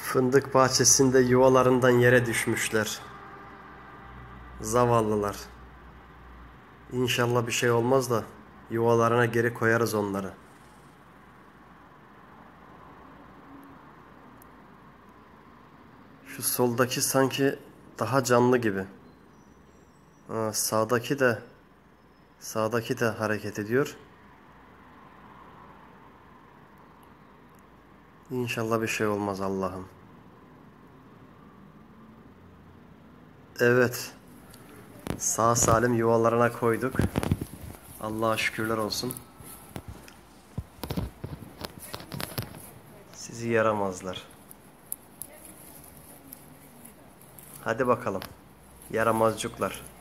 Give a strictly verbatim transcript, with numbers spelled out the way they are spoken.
Fındık bahçesinde yuvalarından yere düşmüşler. Zavallılar. İnşallah bir şey olmaz da yuvalarına geri koyarız onları. Şu soldaki sanki daha canlı gibi. Ha, sağdaki de sağdaki de hareket ediyor. İnşallah bir şey olmaz Allah'ım. Evet. Sağ salim yuvalarına koyduk. Allah'a şükürler olsun. Sizi yaramazlar. Hadi bakalım. Yaramazcıklar.